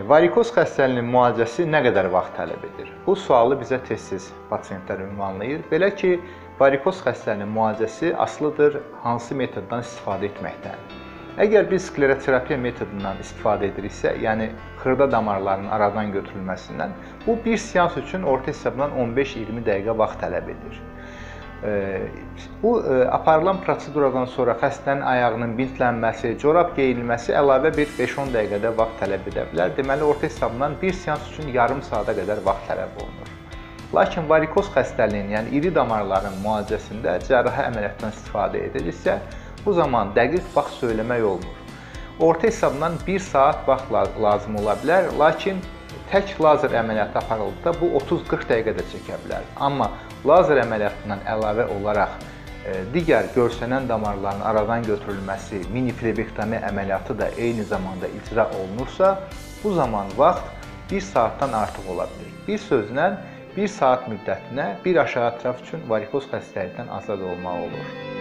Varikoz xəstəliyinin müalicəsi nə qədər vaxt tələb edir? Bu sualı bizə tez-tez pasientlər ünvanlayır. Belə ki, varikoz xəstəliyinin müalicəsi asılıdır hansı metoddan istifadə etməkdən. Əgər biz skleroterapiya metodundan istifadə ediriksə, yəni xırda damarların aradan götürülməsindən, bu bir seans üçün orta hesabla 15-20 dəqiqə vaxt tələb edir. Bu aparılan proseduradan sonra xəstənin ayağının bintlənməsi, corab geyilməsi əlavə bir 5-10 dəqiqədə vaxt tələb edə bilər. Deməli, orta hesabla bir seans üçün yarım saata qədər vaxt tələb olunur. Lakin varikoz xəstəliyinin, yəni iri damarların müalicəsində cərrahi əməliyyatdan istifadə edilirsə, bu zaman dəqiq vaxt söyləmək olmur. Orta hesabla 1 saat vaxt lazım ola bilər, lakin tək lazer əməliyyatı aparıldıqda bu 30-40 dəqiqə də çəkə bilər. Amma lazer əməliyyatından əlavə olaraq digər görsənən damarların aradan götürülməsi, mini flebektomi əməliyyatı da eyni zamanda icra olunursa, bu zaman vaxt 1 saatdan artıq ola bilir. Bir sözlə 1 saat müddətinə bir aşağı ətraf üçün varikoz xəstəlikdən azad olmaq olur.